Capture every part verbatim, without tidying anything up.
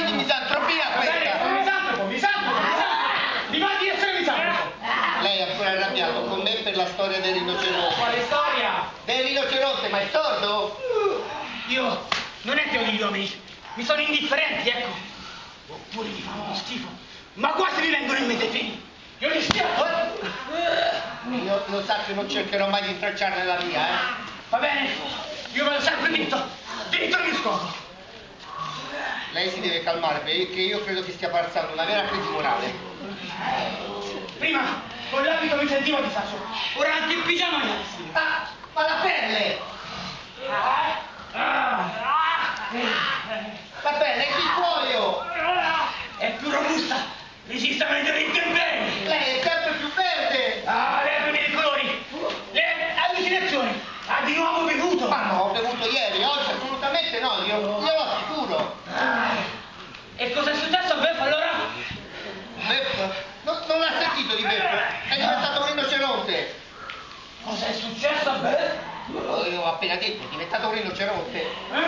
di misantropia questa? Misantropo, misantropo, misantropo! Mi va di essere misantropo! Lei è ancora arrabbiato con me per la storia del rinoceronte. Quale storia? Del rinoceronte, ma è sordo? Io non è che odio gli uomini, mi sono indifferenti, ecco. Oppure mi fanno uno schifo, ma quasi mi vengono in mente i figli. Io li schiaffo, eh! Io lo sa che non cercherò mai di intralciarne la via, eh? Va bene, io vado sempre dritto, dritto al mio scopo. Lei si deve calmare perché io credo che stia passando una vera crisi morale. Prima con l'abito mi sentivo a disagio, ora anche in pigiama mi vestito. Ah, ma la pelle! La pelle, è il cuoio! È più robusta, resiste meglio alle intemperie. Lei è sempre più verde! Ah, lei ha i colori, le allucinazioni, ha di nuovo bevuto. Ma no, ho bevuto ieri, oggi assolutamente no, io glielo assicuro. Ah, e cosa è successo a Beff allora? Beff? Non, non l'ha sentito di Beff? È diventato un rinoceronte! Cosa è successo a Beff? Oh, io ho appena detto, è diventato un rinoceronte!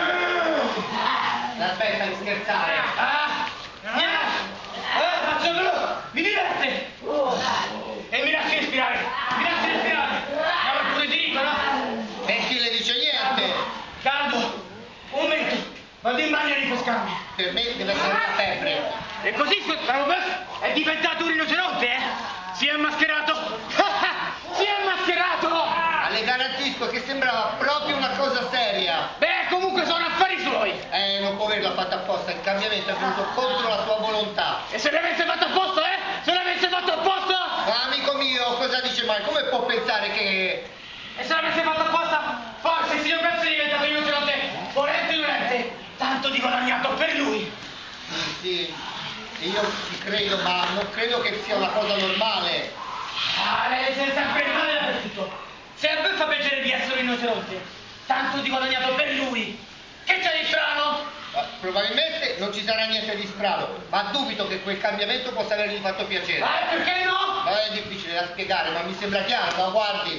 Aspetta di scherzare! Ah! Ah! Ah, faccio blu! Mi diverte! E mi lasci respirare! Mi lasci respirare! Ma pure ti dico, no? E chi le dice niente? Caldo! Un momento! Vado in bagno a rifrescarmi! Per me deve essere una febbre! E così bravo Beff è diventato un rinoceronte, eh? Si è mascherato! Si è mascherato! Ma le garantisco che sembrava proprio una cosa seria! Beh, comunque sono affari suoi! Eh, non può averla fatta apposta, il cambiamento è venuto contro la sua volontà! E se l'avesse fatto apposta, eh? Se l'avesse fatto apposta! Ma amico mio, cosa dice mai? Come può pensare che... E se l'avesse fatto apposta, forse il signor Beff è diventato un rinoceronte volente o nolente, tanto di guadagnato per lui! Sì, sì, io ci credo, ma non credo che sia una cosa normale. Ah, lei si è sempre male dappertutto. Se a Beff fa piacere di essere un rinoceronte, tanto di guadagnato per lui, che c'è di strano? Ma probabilmente non ci sarà niente di strano, ma dubito che quel cambiamento possa avergli fatto piacere. Ah, e perché no? Ma è difficile da spiegare, ma mi sembra chiaro, ma guardi.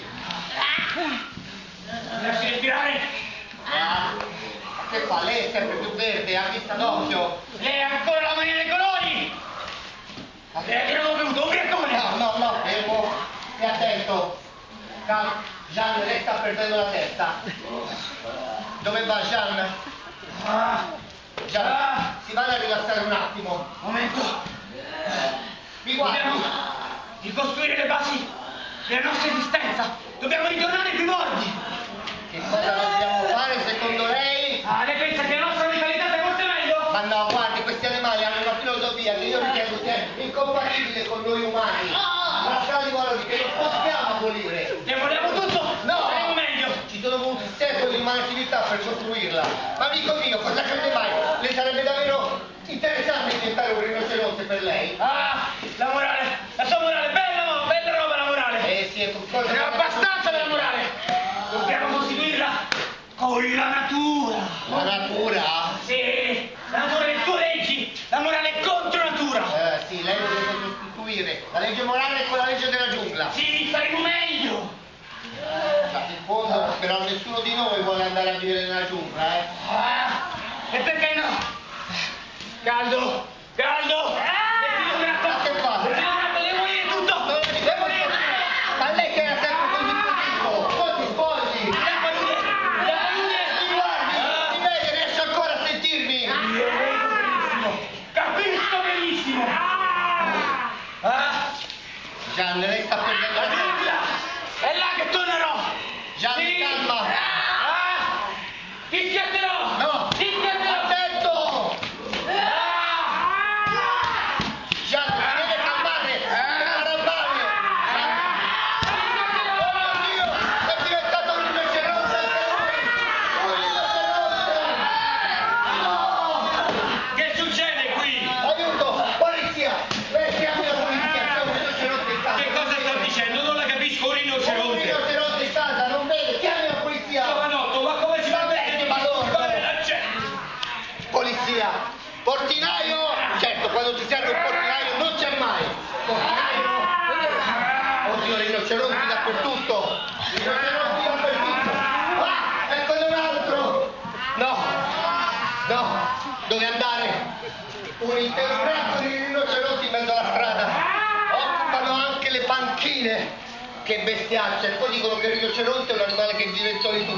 Mi lasci respirare? Ah, che fa? Lei è sempre più verde, a vista d'occhio. Lei ha ancora la mania dei colori? Lei che non ho bevuto, ubriacone! No, no, no, fermo, stia attento. Cal- Jean, lei sta perdendo la testa. Dove va Jean? Ah, Jean, Ah. si vada a rilassare un attimo. momento. Mi guardi. Dobbiamo ricostruire le basi della nostra esistenza. Dobbiamo ritornare ai primordi. Che cosa dobbiamo fare secondo lei? Ah, lei pensa che la nostra vitalità sia molto meglio? Ma no, guardi, questi animali hanno una filosofia che io ritengo sia incompatibile con noi umani. Una scala di valori che non possiamo abolire. Ne vogliamo tutto? No! Saremo meglio. Ci sono voluti secoli di umanatività per costruirla. Ma amico mio, cosa crede mai? Le sarebbe davvero interessante diventare un rinoceronte per lei? Ah, la morale, la sua morale, bella, bella roba la morale. Eh sì, è qualcosa... Ne ho abbastanza della morale. Dobbiamo costituirla con la natura. La natura? Sì, la natura delle sue leggi, la morale contro natura. Eh sì, lei lo deve sostituire. La legge morale con la legge della giungla. Sì, saremo meglio. Ma in fondo, però nessuno di noi vuole andare a vivere nella giungla, eh? Ah, e perché no? Caldo, caldo. Decidilo un attimo. Ma che fa? Decidilo un attimo, devo dire tutto. Non è Devo dire Ma lei che era sempre così positivo, poi ti spogli! La palude, la palude. Mi guardi, mi vede, riesce ancora a sentirmi! Io vedo benissimo, capisco benissimo. Ah, Gian, lei sta perdendo la la testa! giungla, è là che tornerò. Gianni, Sì. calma! Ah, ti schiatterò. No! Ti schiatterò. Attento! Ah, Gian, mi deve calmare! Deve arrabbiare! Oh mio Dio! È diventato un rinoceronte anche lui! Un rinoceronte! che succede qui? No! Aiuto! Polizia! Lei chiami la polizia! C'è un rinoceronte in casa! Che cosa sta dicendo? Non la capisco, un Un rinoceronte. rinoceronte in casa! Non vede! Chiami la polizia! Giovanotto, ma come si fa a bene, vedere ma loro- la gente? Polizia! Portinaio! Certo, quando ci serve un portinaio non c'è mai! Portinaio! Oddio, rinoceronti dappertutto! Rinoceronti dappertutto! Ah! Eccone un altro! No! No! dove andare. Un intero branco di rinoceronti in mezzo alla strada. Occupano anche le panchine. Che bestiaccia. E poi dicono che il rinoceronte è un animale che vive in solitudine.